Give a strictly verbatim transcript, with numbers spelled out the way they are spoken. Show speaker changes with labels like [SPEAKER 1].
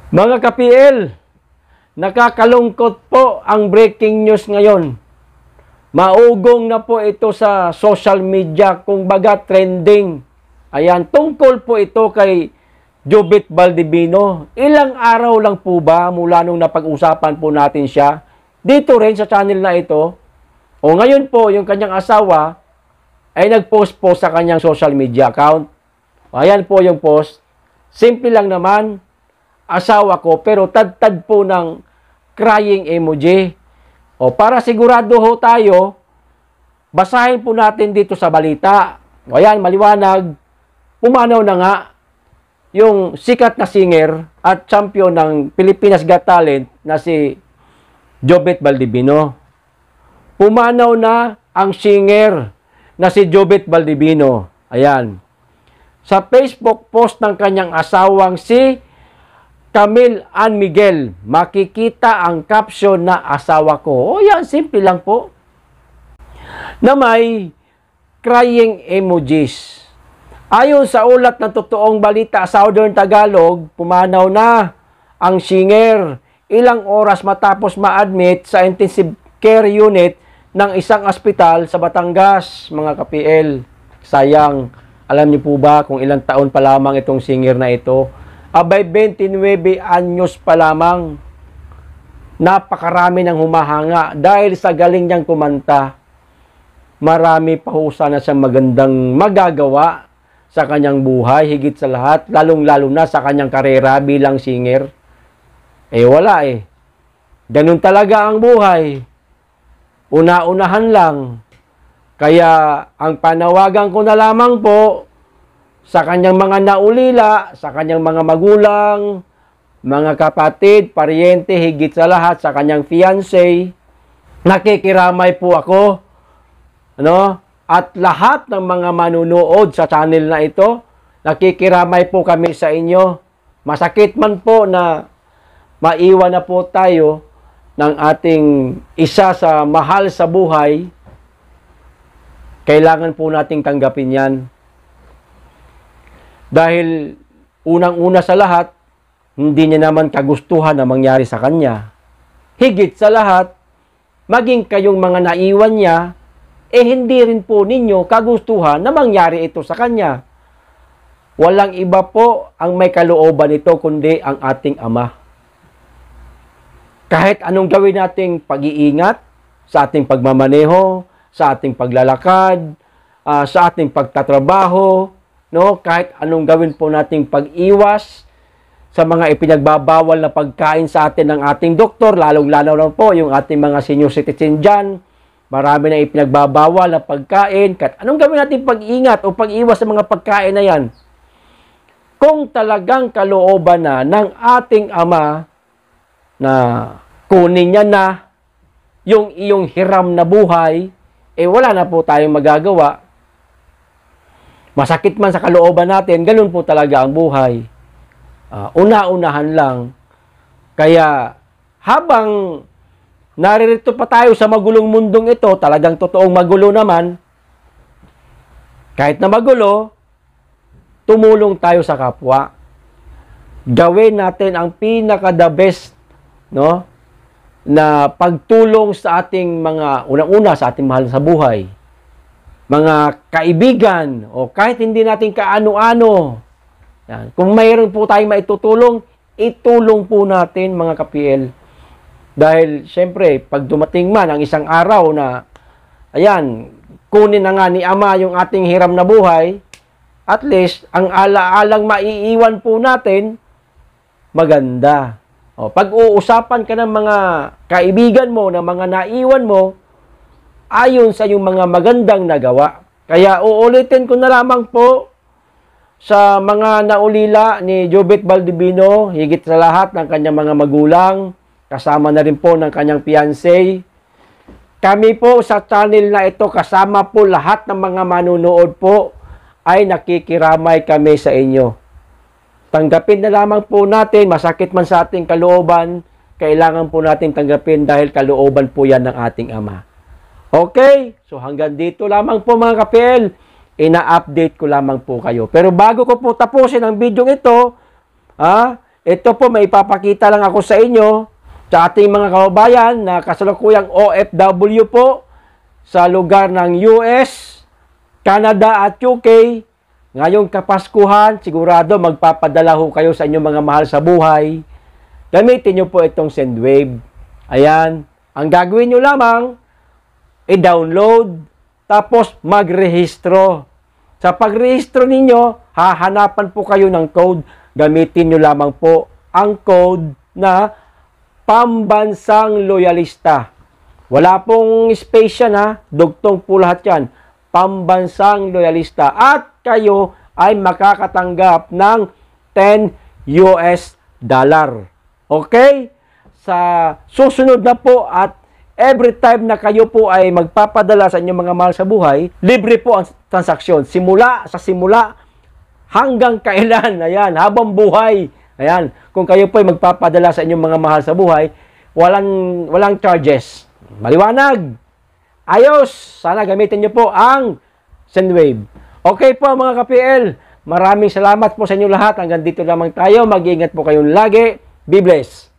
[SPEAKER 1] Mga ka-P L, nakakalungkot po ang breaking news ngayon. Maugong na po ito sa social media, kung baga trending. Ayan, tungkol po ito kay Jobit Baldibino. Ilang araw lang po ba mula nung napag-usapan po natin siya dito rin sa channel na ito. O ngayon po, yung kanyang asawa ay nag-post po sa kanyang social media account. Ayan po yung post. Simple lang naman, asawa ko, pero tad-tad po ng crying emoji. O para sigurado ho tayo, basahin po natin dito sa balita. O ayan, maliwanag, pumanaw na nga yung sikat na singer at champion ng Pilipinas Got Talent na si Jobit Baldibino. Pumanaw na ang singer na si Jobit Baldibino. Ayan. Sa Facebook post ng kanyang asawang si Camille Ann Miguel, makikita ang caption na asawa ko. O yan, simple lang po. Na may crying emojis. Ayon sa ulat ng totoong balita Southern Tagalog, pumanaw na ang singer ilang oras matapos ma-admit sa intensive care unit ng isang ospital sa Batangas, mga ka-P L. Sayang, alam niyo po ba kung ilang taon pa lamang itong singer na ito? Abay, twenty-nine anyos pa lamang. Napakarami ng humahanga dahil sa galing niyang kumanta. Marami pa ho sana siyang magandang magagawa sa kanyang buhay, higit sa lahat, lalong-lalo na sa kanyang karera bilang singer. Eh wala eh. Ganun talaga ang buhay. Una-unahan lang. Kaya ang panawagan ko na lamang po sa kanyang mga naulila, sa kanyang mga magulang, mga kapatid, paryente, higit sa lahat, sa kanyang fiancé, nakikiramay po ako, ano? At lahat ng mga manunood sa channel na ito, nakikiramay po kami sa inyo. Masakit man po na maiwan na po tayo ng ating isa sa mahal sa buhay, kailangan po nating tanggapin yan. Dahil unang-una sa lahat, hindi niya naman kagustuhan na mangyari sa kanya. Higit sa lahat, maging kayong mga naiwan niya, eh hindi rin po ninyo kagustuhan na mangyari ito sa kanya. Walang iba po ang may kalooban nito kundi ang ating Ama. Kahit anong gawin nating pag-iingat sa ating pagmamaneho, sa ating paglalakad, uh, sa ating pagtatrabaho, no, kahit anong gawin po nating pag-iwas sa mga ipinagbabawal na pagkain sa atin ng ating doktor, lalong-lalo na po yung ating mga senior citizen dyan, marami na ipinagbabawal na pagkain, kahit anong gawin nating pag-ingat o pag-iwas sa mga pagkain na yan. Kung talagang kalooban na ng ating Ama na kunin niya na yung iyong hiram na buhay, eh wala na po tayong magagawa. Masakit man sa kalooban natin, ganun po talaga ang buhay. Uh, una-unahan lang. Kaya habang naririto pa tayo sa magulong mundong ito, talagang totoong magulo naman, kahit na magulo, tumulong tayo sa kapwa. Gawin natin ang pinaka-the best, no, na pagtulong sa ating mga, unang-una sa ating mahal sa buhay, mga kaibigan, o kahit hindi natin kaano-ano. Yan. Kung mayroon po tayong maitutulong, itulong po natin, mga ka-P L. Dahil, syempre, pag dumating man ang isang araw na, ayan, kunin na nga ni Ama yung ating hiram na buhay, at least, ang ala-alang maiiwan po natin, maganda. O, pag-uusapan ka ng mga kaibigan mo, ng mga naiwan mo, ayon sa yung mga magandang nagawa. Kaya uulitin ko na lamang po sa mga naulila ni Jobit Baldibino, higit sa lahat ng kanyang mga magulang, kasama na rin po ng kanyang fiancé. Kami po sa channel na ito, kasama po lahat ng mga manunood po, ay nakikiramay kami sa inyo. Tanggapin na lamang po natin, masakit man sa ating kalooban, kailangan po natin tanggapin dahil kalooban po yan ng ating Ama. Okay? So hanggang dito lamang po, mga ka-P L. Ina-update ko lamang po kayo. Pero bago ko po tapusin ang video ito, ah, ito po may ipapakita lang ako sa inyo sa ating mga kababayan na kasalukuyang O F W po sa lugar ng U S, Canada at U K. Ngayong Kapaskuhan, sigurado magpapadala ho kayo sa inyong mga mahal sa buhay. Gamitin nyo po itong SendWave. Ayan. Ang gagawin nyo lamang, i-download, tapos magrehistro. Sa pagrehistro ninyo, hahanapan po kayo ng code. Gamitin nyo lamang po ang code na Pambansang Loyalista. Wala pong space yan ha. Dugtong po lahat yan. Pambansang Loyalista. At kayo ay makakatanggap ng ten U S dollar. Okay? Sa susunod na po at every time na kayo po ay magpapadala sa inyong mga mahal sa buhay, libre po ang transaksyon. Simula sa simula hanggang kailan. Ayan, habang buhay. Ayan, kung kayo po ay magpapadala sa inyong mga mahal sa buhay, walang, walang charges. Maliwanag. Ayos. Sana gamitin nyo po ang SendWave. Okay po mga ka-P L. Maraming salamat po sa inyo lahat. Hanggang dito lamang tayo. Mag-iingat po kayong lagi. Be blessed.